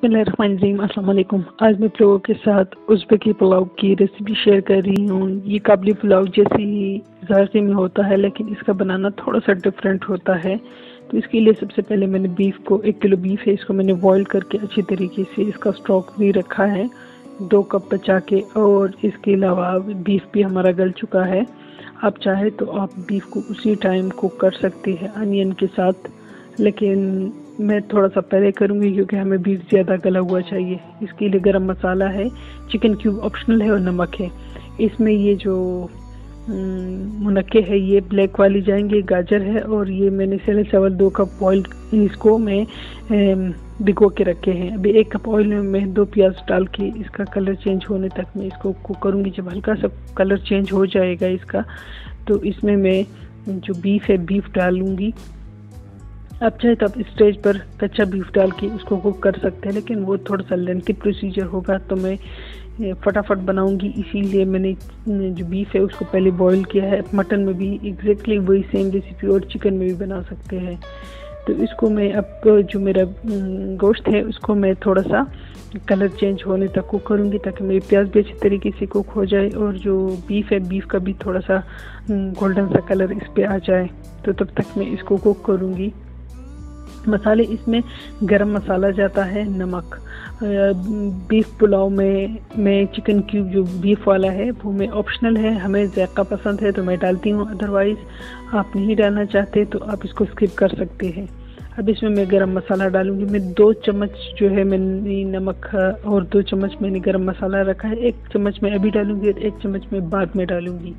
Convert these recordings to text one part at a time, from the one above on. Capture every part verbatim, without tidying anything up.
बिस्मिल्लाहिर्रहमानिर्रहीम। अस्सलाम वालेकुम। आज मैं आप लोगों के साथ उज़्बेकी पुलाव की रेसिपी शेयर कर रही हूँ। ये काबली पुलाव जैसे ही ज़ायके में होता है, लेकिन इसका बनाना थोड़ा सा डिफरेंट होता है। तो इसके लिए सबसे पहले मैंने बीफ को, एक किलो बीफ है, इसको मैंने बॉईल करके अच्छी तरीके से इसका स्टॉक भी रखा है, दो कप बचा के। और इसके अलावा बीफ भी हमारा गल चुका है। आप चाहे तो आप बीफ को उसी टाइम कुक कर सकते हैं अनियन के साथ, लेकिन मैं थोड़ा सा पहले करूँगी क्योंकि हमें बीफ ज़्यादा गला हुआ चाहिए। इसके लिए गरम मसाला है, चिकन क्यूब ऑप्शनल है, और नमक है। इसमें ये जो मुनक्के है ये ब्लैक वाली जाएंगे, गाजर है, और ये मैंने सेले चावल दो कप बॉयल, इसको मैं भिगो के रखे हैं। अभी एक कप ऑयल में मैं दो प्याज डाल के इसका कलर चेंज होने तक मैं इसको कुक करूँगी। जब हल्का सा कलर चेंज हो जाएगा इसका, तो इसमें मैं जो बीफ है बीफ डालूँगी। आप चाहे तो आप स्टेज पर कच्चा बीफ डाल के उसको कुक कर सकते हैं, लेकिन वो थोड़ा सा लेंथी प्रोसीजर होगा, तो मैं फटाफट बनाऊंगी। इसीलिए मैंने जो बीफ है उसको पहले बॉईल किया है। मटन में भी एग्जैक्टली वही सेम रेसिपी और चिकन में भी बना सकते हैं। तो इसको मैं अब जो मेरा गोश्त है उसको मैं थोड़ा सा कलर चेंज होने तक कुक करूँगी, ताकि मेरी प्याज भी अच्छी तरीके से कुक हो जाए, और जो बीफ है बीफ का भी थोड़ा सा गोल्डन सा कलर इस पर आ जाए। तो तब तक मैं इसको कुक करूँगी। मसाले इसमें गरम मसाला जाता है, नमक। बीफ पुलाव में मैं चिकन क्यूब जो बीफ वाला है वो मैं ऑप्शनल है, हमें जायका पसंद है तो मैं डालती हूँ, अदरवाइज़ आप नहीं डालना चाहते तो आप इसको स्किप कर सकते हैं। अब इसमें मैं गरम मसाला डालूंगी। मैं दो चम्मच जो है मैंने नमक और दो चम्मच मैंने गरम मसाला रखा है। एक चम्मच मैं अभी डालूंगी और एक चम्मच मैं बाद में डालूंगी।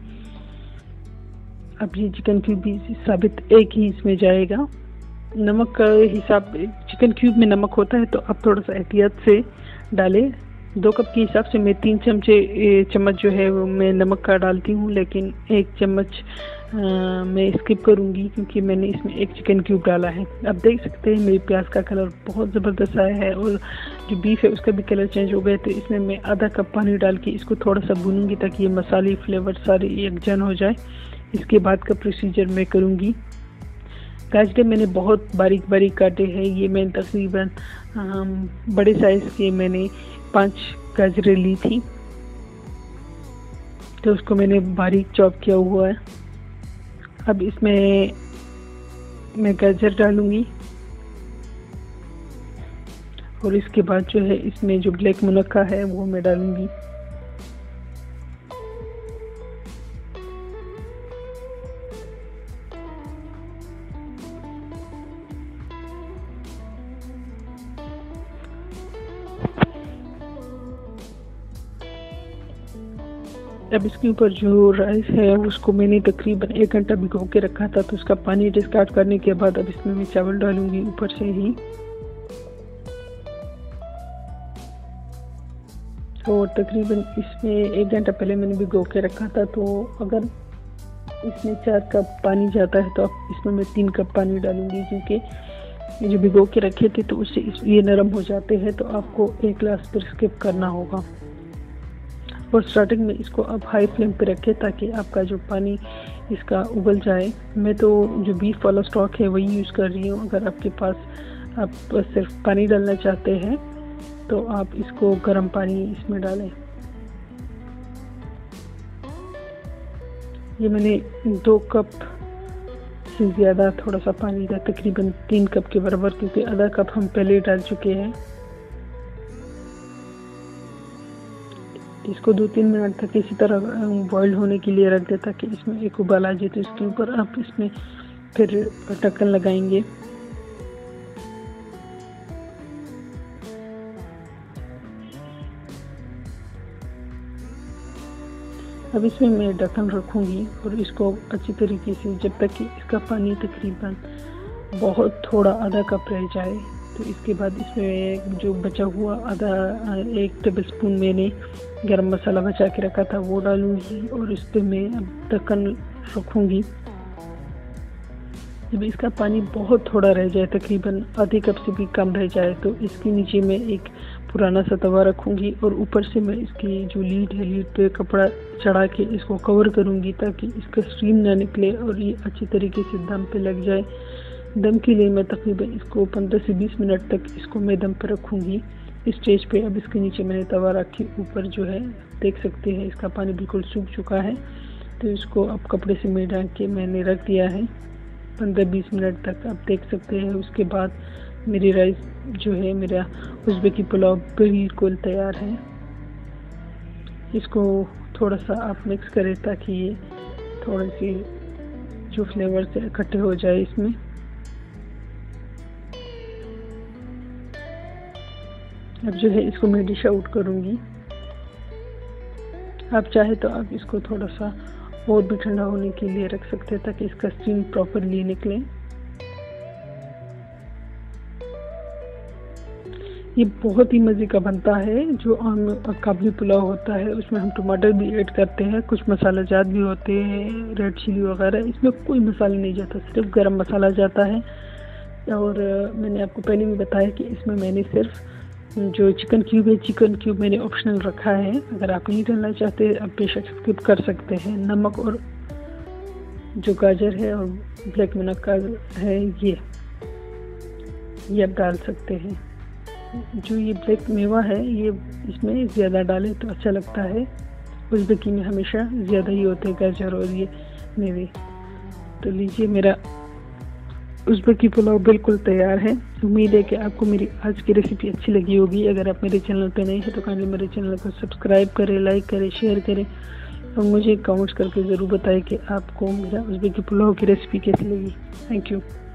अब ये चिकन क्यूब भी साबित एक ही इसमें जाएगा। नमक का हिसाब, चिकन क्यूब में नमक होता है तो आप थोड़ा सा एहतियात से डालें। दो कप के हिसाब से मैं तीन चमचे चम्मच जो है वो मैं नमक का डालती हूँ, लेकिन एक चम्मच मैं स्किप करूँगी क्योंकि मैंने इसमें एक चिकन क्यूब डाला है। आप देख सकते हैं मेरी प्याज का कलर बहुत ज़बरदस्त आया है, और जो बीफ है उसका भी कलर चेंज हो गया। तो इसमें मैं आधा कप पानी डाल के इसको थोड़ा सा भूनूंगी ताकि ये मसाले फ्लेवर सारे यकजन हो जाए। इसके बाद का प्रोसीजर मैं करूँगी। गाजर मैंने बहुत बारीक बारीक काटे हैं। ये मैंने तकरीबन बड़े साइज़ के मैंने पांच गाजरें ली थी, तो उसको मैंने बारीक चॉप किया हुआ है। अब इसमें मैं गाजर डालूंगी, और इसके बाद जो है इसमें जो ब्लैक मुनक्का है वो मैं डालूंगी। अब इसके ऊपर जो राइस है उसको मैंने तकरीबन एक घंटा भिगो के रखा था, तो उसका पानी डिस्कार्ड करने के बाद अब इसमें मैं चावल डालूंगी ऊपर से ही। और तकरीबन इसमें एक घंटा पहले मैंने भिगो के रखा था, तो अगर इसमें चार कप पानी जाता है तो अब इसमें मैं तीन कप पानी डालूंगी, क्योंकि जो भिगो के रखे थे तो उससे ये नरम हो जाते हैं, तो आपको एक गिलास पर स्किप करना होगा। और स्टार्टिंग में इसको आप हाई फ्लेम पे रखें ताकि आपका जो पानी इसका उबल जाए। मैं तो जो बीफ वाला स्टॉक है वही यूज़ कर रही हूँ। अगर आपके पास आप सिर्फ पानी डालना चाहते हैं तो आप इसको गर्म पानी इसमें डालें। ये मैंने दो कप से ज़्यादा थोड़ा सा पानी था, तकरीबन तीन कप के बराबर, क्योंकि आधा कप हम पहले डाल चुके हैं। इसको दो तीन मिनट तक इसी तरह बॉईल होने के लिए रख देता कि इसमें एक उबाल आ जाए। तो इसके ऊपर आप इसमें फिर ढक्कन लगाएंगे। अब इसमें मैं ढक्कन रखूँगी और इसको अच्छी तरीके से, जब तक कि इसका पानी तकरीबन बहुत थोड़ा आधा कप रह जाए, तो इसके बाद इसमें जो बचा हुआ आधा एक टेबल स्पून मैंने गरम मसाला बचा के रखा था वो डालूंगी, और इस पर मैं अब ढक्कन रखूँगी। जब इसका पानी बहुत थोड़ा रह जाए, तकरीबन आधे कप से भी कम रह जाए, तो इसके नीचे मैं एक पुराना सा तवा रखूँगी, और ऊपर से मैं इसकी जो लीड है लीड पे कपड़ा चढ़ा के इसको कवर करूँगी ताकि इसका स्टीम ना निकले और ये अच्छी तरीके से दम पे लग जाए। दम के लिए मैं तकरीबन इसको पंद्रह से बीस मिनट तक इसको मैं दम पर रखूँगी। इस स्टेज पे अब इसके नीचे मैंने तवा रखी, ऊपर जो है देख सकते हैं इसका पानी बिल्कुल सूख चुका है। तो इसको अब कपड़े से में ढक के मैंने रख दिया है पंद्रह बीस मिनट तक। आप देख सकते हैं उसके बाद मेरी राइस जो है, मेरा उज़्बेकी पुलाव बिल्कुल तैयार है। इसको थोड़ा सा आप मिक्स करें ताकि ये थोड़ी सी जो फ्लेवर से इकट्ठे हो जाए इसमें। अब जो है इसको मैं डिश आउट करूँगी। आप चाहे तो आप इसको थोड़ा सा और भी ठंडा होने के लिए रख सकते हैं ताकि इसका स्टीम प्रॉपरली निकले। ये बहुत ही मज़े का बनता है। जो आम काबली पुलाव होता है उसमें हम टमाटर भी ऐड करते हैं, कुछ मसाला जात भी होते हैं, रेड चिली वगैरह। इसमें कोई मसाला नहीं जाता, सिर्फ गरम मसाला जाता है। और मैंने आपको पहले भी बताया कि इसमें मैंने सिर्फ जो चिकन क्यूब है, चिकन क्यूब मैंने ऑप्शनल रखा है। अगर आप नहीं डालना चाहते आप बेशक स्किप कर सकते हैं। नमक और जो गाजर है और ब्लैक मुनक्का है ये ये आप डाल सकते हैं। जो ये ब्लैक मेवा है ये इसमें ज़्यादा डालें तो अच्छा लगता है। उज़्बेकी में हमेशा ज़्यादा ही होते हैं गाजर और ये मेवे। तो लीजिए, मेरा उज़्बेकी पुलाव बिल्कुल तैयार है। उम्मीद है कि आपको मेरी आज की रेसिपी अच्छी लगी होगी। अगर आप मेरे चैनल पे नए हैं तो काइंडली मेरे चैनल को सब्सक्राइब करें, लाइक करें, शेयर करें और मुझे कमेंट्स करके ज़रूर बताएं कि आपको मेरा उज़्बेकी पुलाव की रेसिपी कैसी लगी। Thank you.